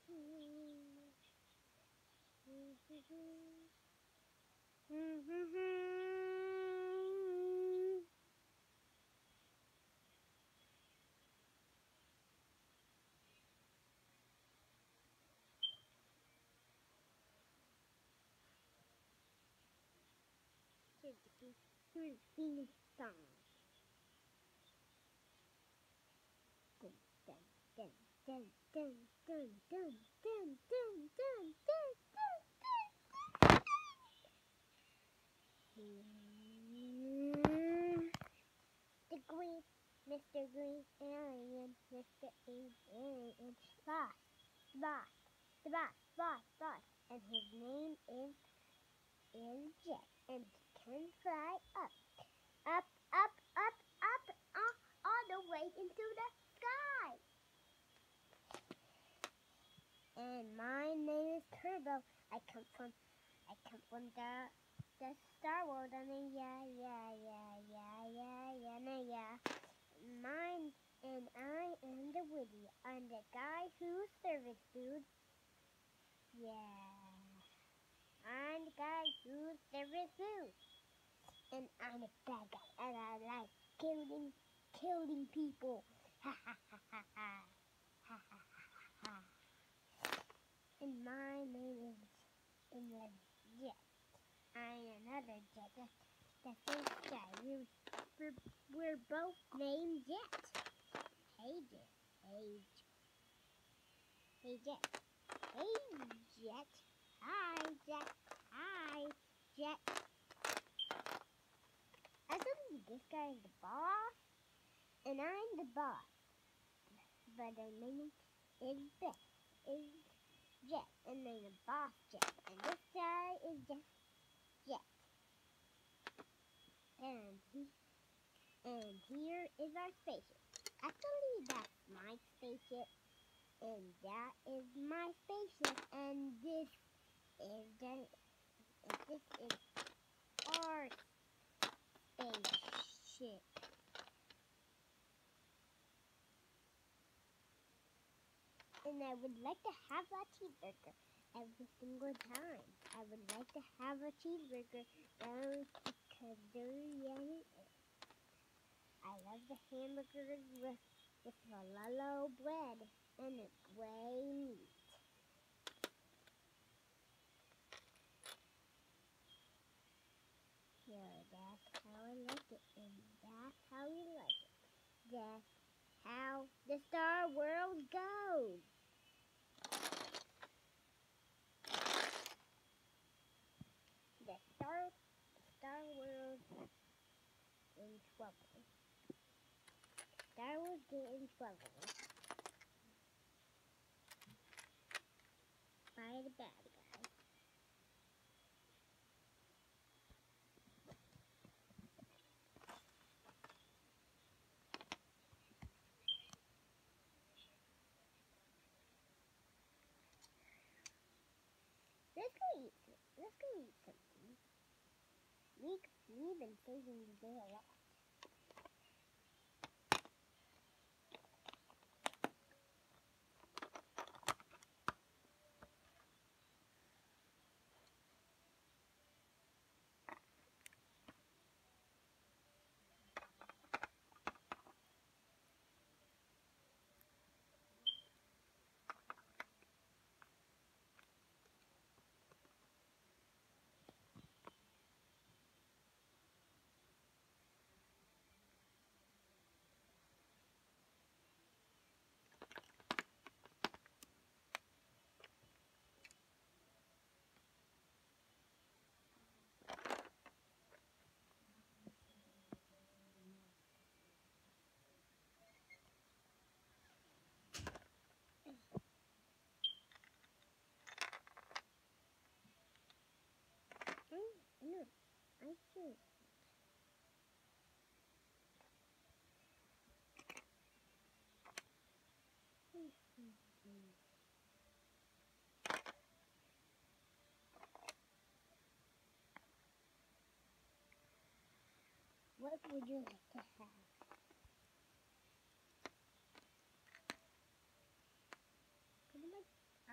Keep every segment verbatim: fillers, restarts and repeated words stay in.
Here's the here's the Phoenix song. Dun dun dun dun dun dun dun dun dun dun dun dun dun. The green, Mister Green Alien, Mister Alien, boss, boss, the boss, boss, boss, and his name is is Jet, and he can fly up, up, up, up, up, uh, all the way into the sky. And my name is Turbo. I come from, I come from the, the Star World, and then yeah, yeah, yeah, yeah, yeah, yeah, yeah, yeah. Mine, and I am the Woody. I'm the guy who serves food. Yeah. I'm the guy who serves food. And I'm a bad guy, and I like killing, killing people. Ha ha ha ha ha. Ha ha ha ha. And my name is Inland Jet. I'm another Jet. That's the first guy. We're, we're, we're both named Jet. Hey Jet. Hey Jet. Hey Jet. Hey Jet. Hi Jet. Hi Jet. I think this guy is the boss, and I'm the boss. But the name is Beth. Is Jet, and I'm the boss Jet. And this guy is just Jet. And he and here is our spaceship. Actually, that's my spaceship. And that is my spaceship, and this is the, and this is our spaceship. And I would like to have a cheeseburger every single time. I would like to have a cheeseburger down because they're yummy. I love the hamburgers with with malalo bread, and it's way meat. Yeah, that's how I like it, and that's how we like it. That's how the Star World goes. The Star, Star World in trouble. Star Wars get in trouble by the bad guy. Let's go eat. Let's go eat something. We we've been saving the day a lot. Mm, no, I should. What would you like to have? Pretty much,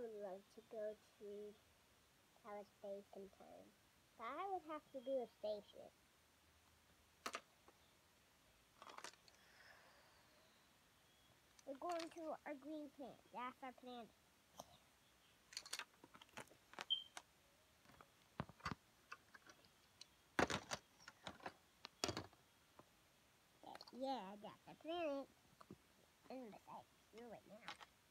would love to go to outer space sometime. But I would have to do a spaceship. We're going to our green planet. That's our planet. Yeah, that's our planet. And besides, you're right now.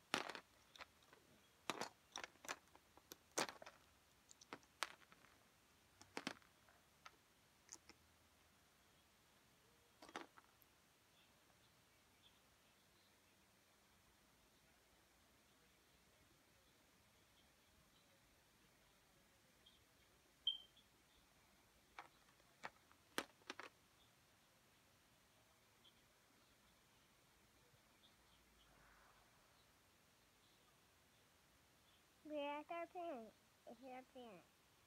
We're at our planet. It's our planet.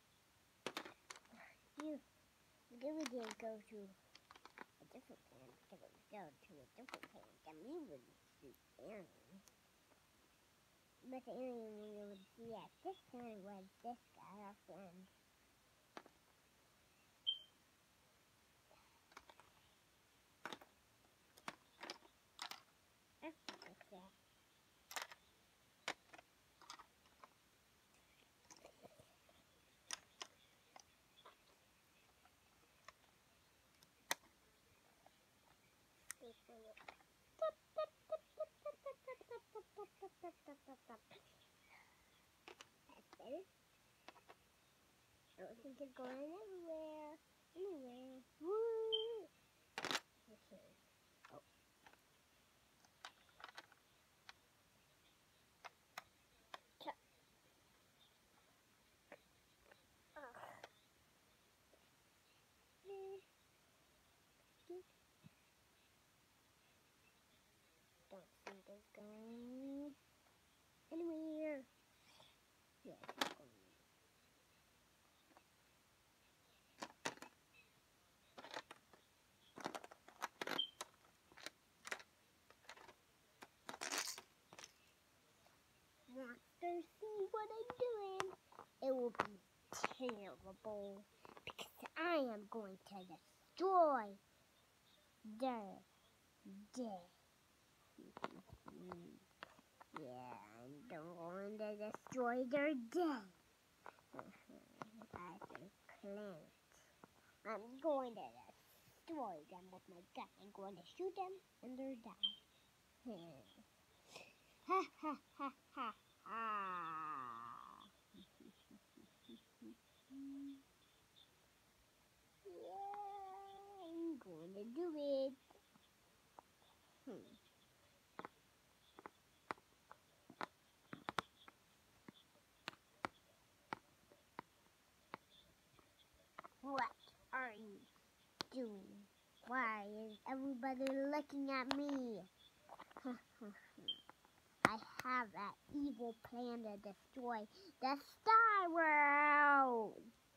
You, then we didn't go to a different planet because it was go to a different planet. Then we would see aliens. But the alien we would see at this planet was this guy, our friend. That's what's that. That's better. I don't think it's going anywhere. Anywhere. Woo! Okay. Oh. Ch- Ugh. Don't think it's going anywhere. Yeah, it's not going anywhere. Monsters, see what I'm doing? It will be terrible because I am going to destroy their day. Yeah, I'm going to destroy their day. As a planet. I'm going to destroy them with my gun. I'm going to shoot them and they're die. Ha ha ha ha ha. Yeah, I'm going to do it. Hmm. What are you doing? Why is everybody looking at me? I have that evil plan to destroy the Star World.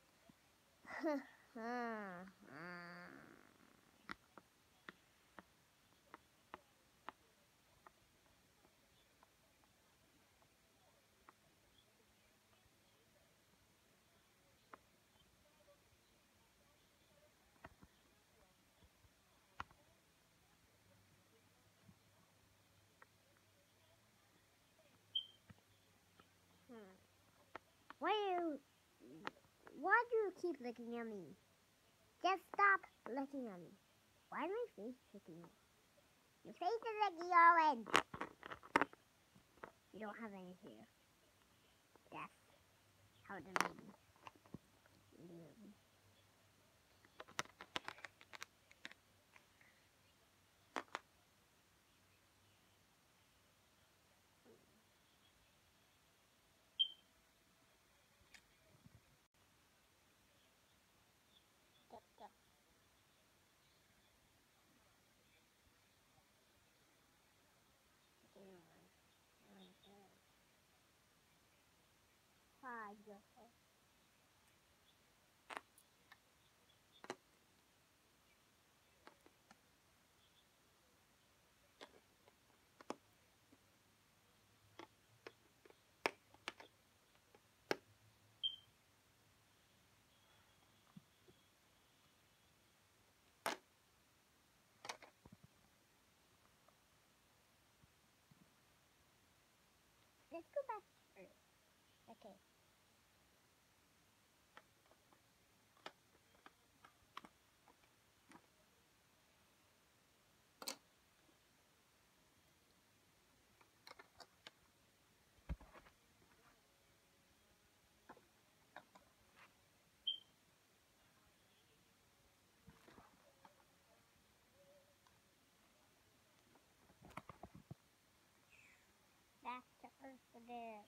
Why do you, why do you keep looking at me? Just stop looking at me. Why is my face kicking you? Your face is looking orange. You don't have any hair. That's how the movie. Five years old. let's go back to Earth. Okay. Back to Earth again.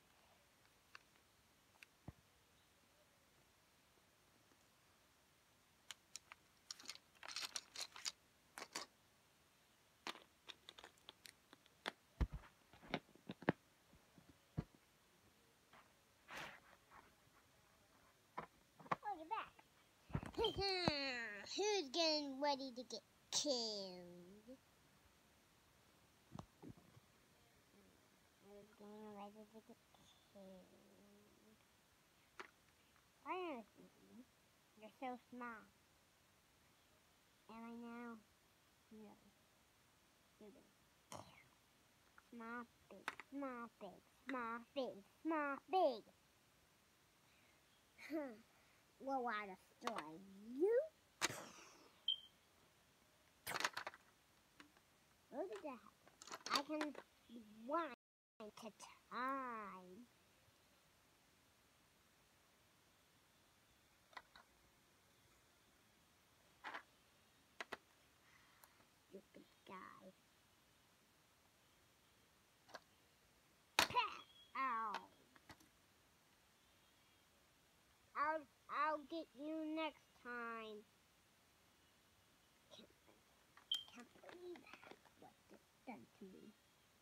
Oh, you're back. Who's getting ready to get killed? Who's getting ready to get killed? I understand you. You're so small. Am I now? No. You're big. Small, big, small, big, small, big, small, big. Will I destroy you? Look at that. I can rewind to time. Stupid guy. Ow. I'll, I'll get you next time. Can't, can't believe what this done to me.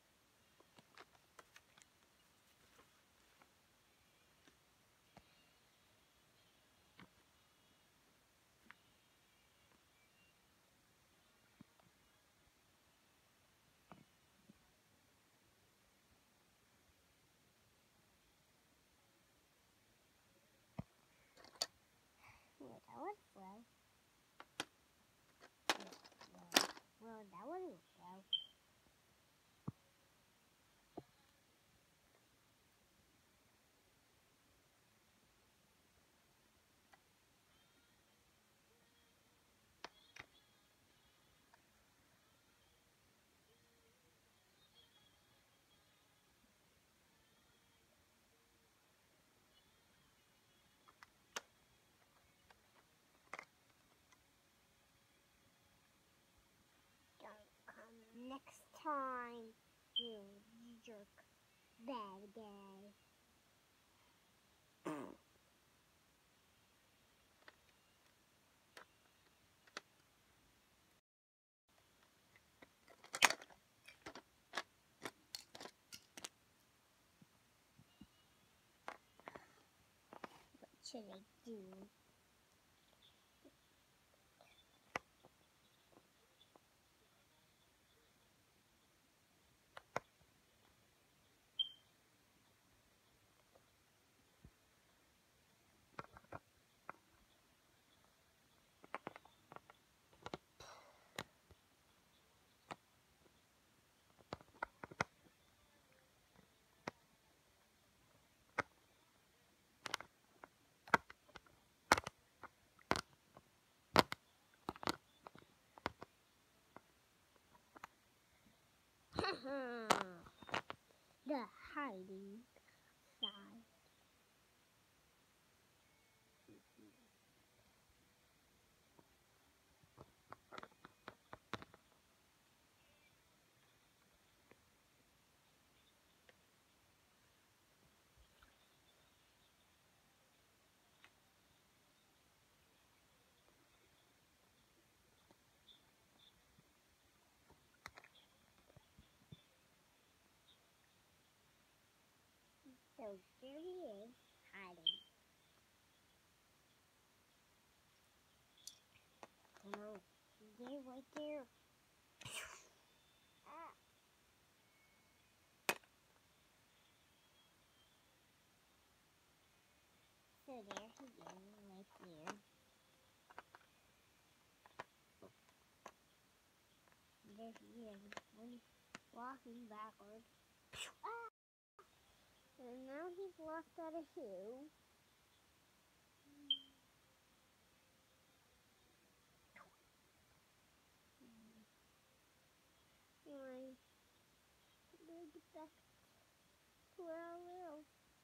Well, that was slow. Well, well, that wasn't slow. Don't come next time, you jerk. Bad guy. What should I do? The hiding side. So there he is, hiding. Come on, get right there. Ah. So there he is, right there. There he is, walking backward. Ah. And now he's lost at a hill. Anyway, I'm gonna get back to where I live.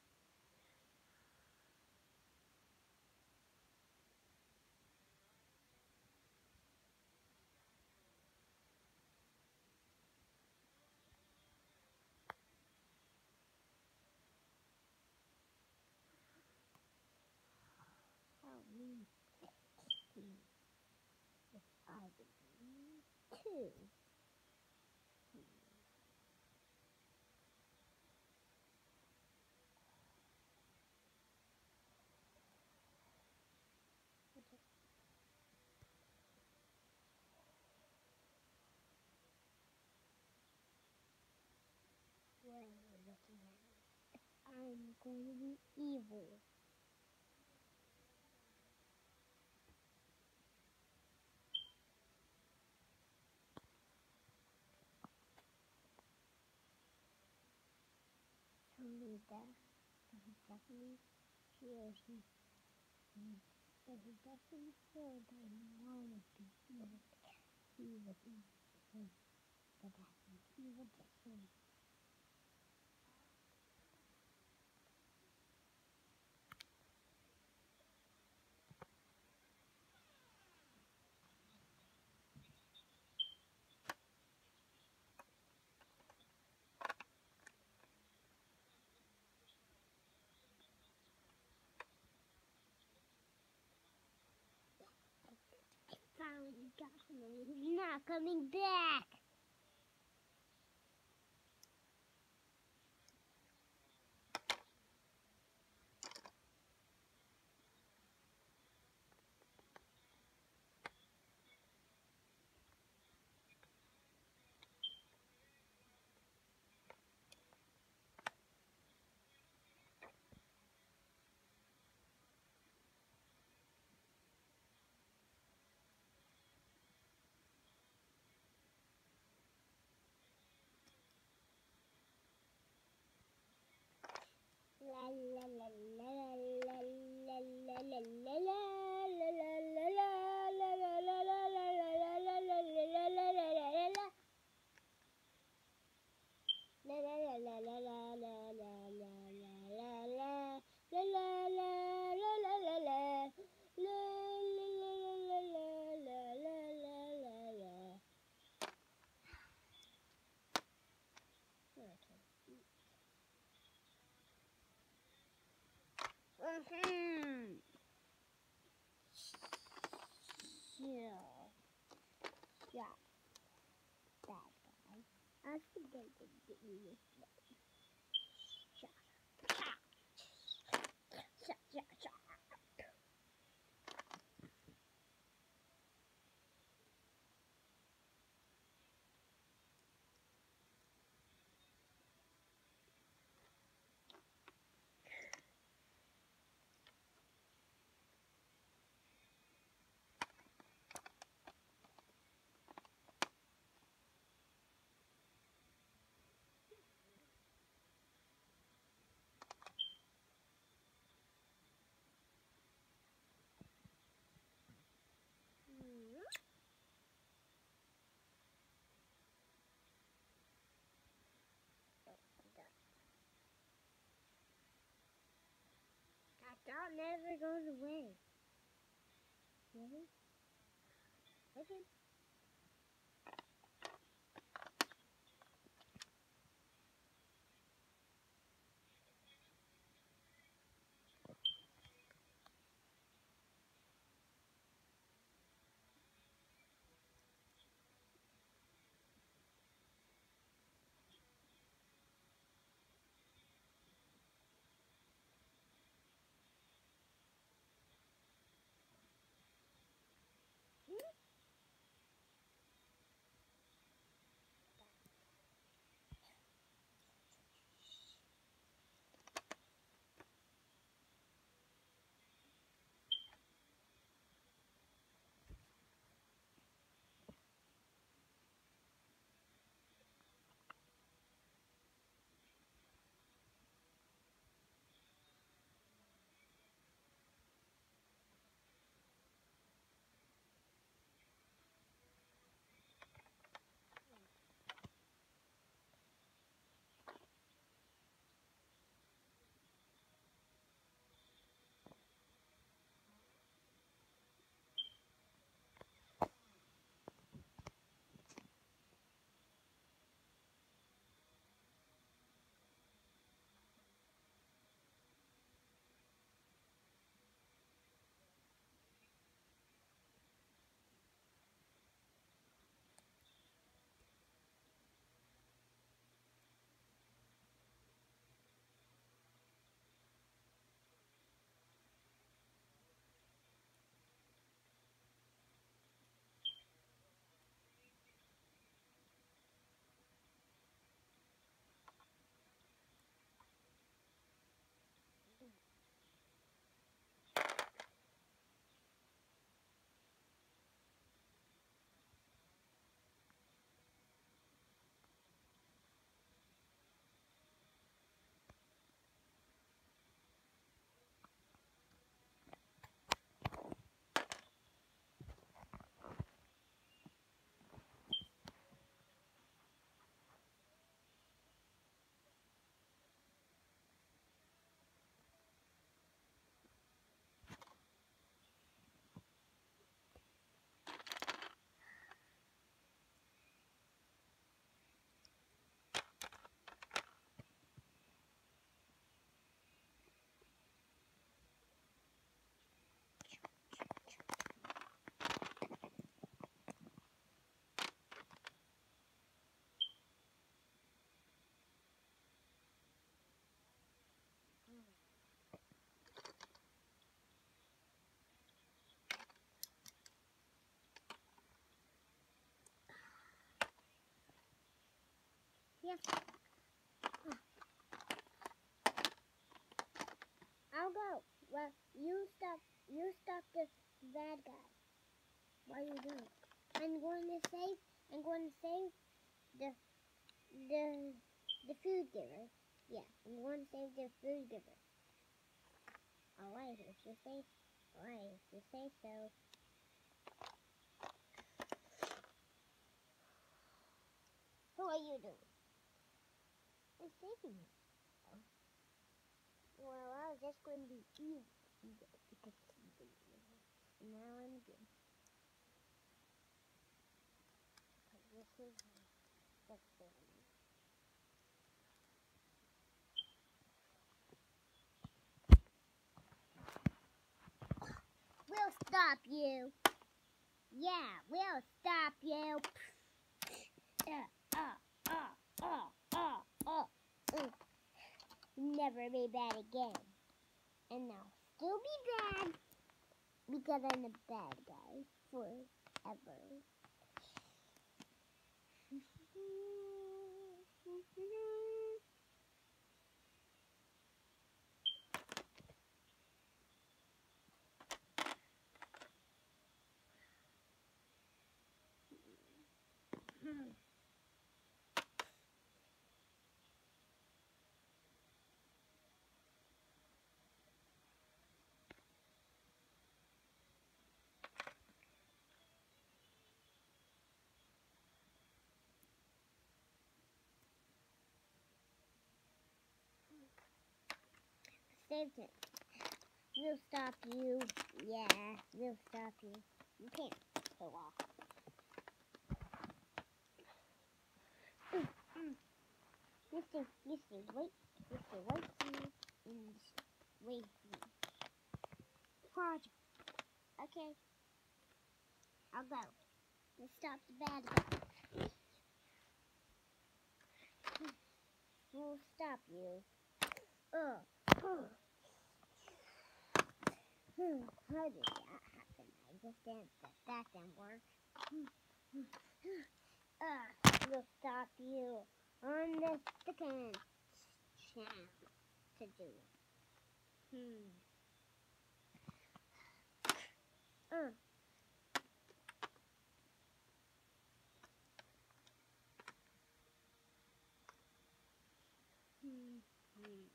Help me see if I believe too. What are you looking at? I'm going to be evil. So he does. He definitely feels me. But he definitely feels that he wanted to be evil. He was evil. But that's an evil just finally got him and he's not coming back. La la la la la la la la la la. Mm-hmm. Yeah. Yeah. Bad guy. I forget to get you this way. Shut shut shut shut. Mm-hmm. That dot never goes away. Really? Okay. Just, I'll go. Well, you stop. You stop the bad guy. What are you doing? I'm going to save. I'm going to save the the the food giver. Yeah, I'm going to save the food giver. Alright, if you say. Alright, if you say so. Who are you doing? I'm saving you. Oh. Well, I was just going to be evil, evil because he's evil. Now I'm good. This is the thing. We'll stop you. Yeah, we'll stop you. Uh, uh, uh, uh, uh, uh. Mm. Never be bad again. And I'll still be bad because I'm a bad guy forever. Saved it. We'll stop you. Yeah, we'll stop you. You can't go off. Mm, mm. Mister, Mister, wait. Mister, wait for me. And wait for me. Project. Okay. I'll go. Let's stop the bad guy. We'll stop you. Ugh. Ugh. Hmm, how did that happen? I just didn't, that, that didn't work. Ugh, we'll stop you on the second chance to do it. Hmm. Uh. Hmm. Hmm.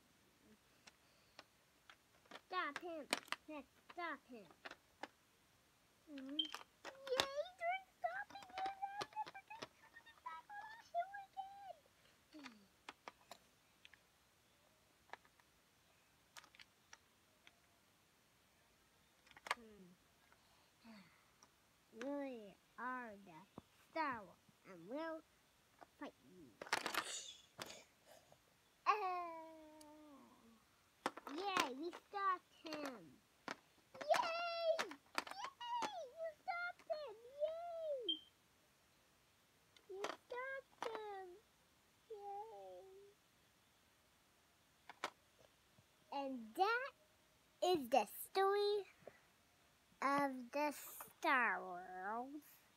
Stop him. Let's stop him. Mm-hmm. Yay, you're stopping him. I'm never going to put him back on the show again. Hmm. We are the Star Wars, and we'll fight you. Uh, yay, we stopped him. Yay! Yay! You stopped him. Yay! You stopped him. Yay! And that is the story of the Star Wars.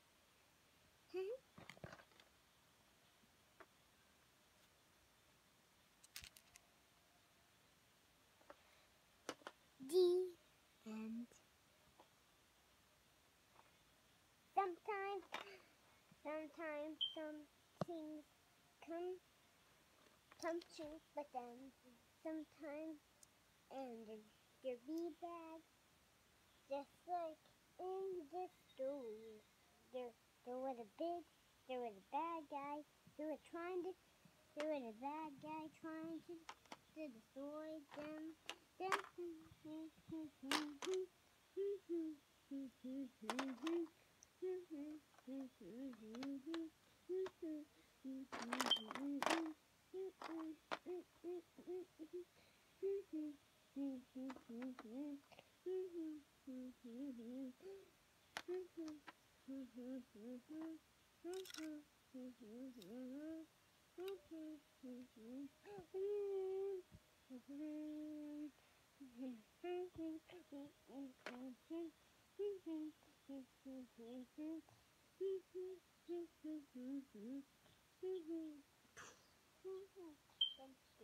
The end. Sometimes, sometimes some things come, come true, but then sometimes, and they're, they're be bad, just like in this story. There, there was a big, there was a bad guy who was trying to, there was a bad guy trying to, to destroy them. Them.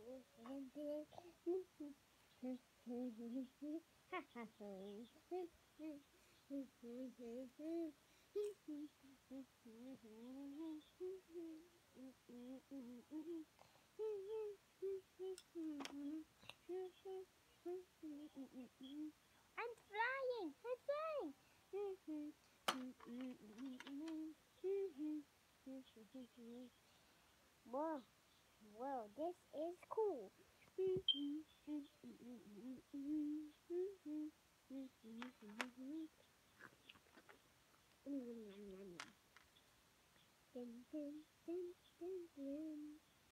I'm flying! I'm flying! Whoa, whoa, this is cool.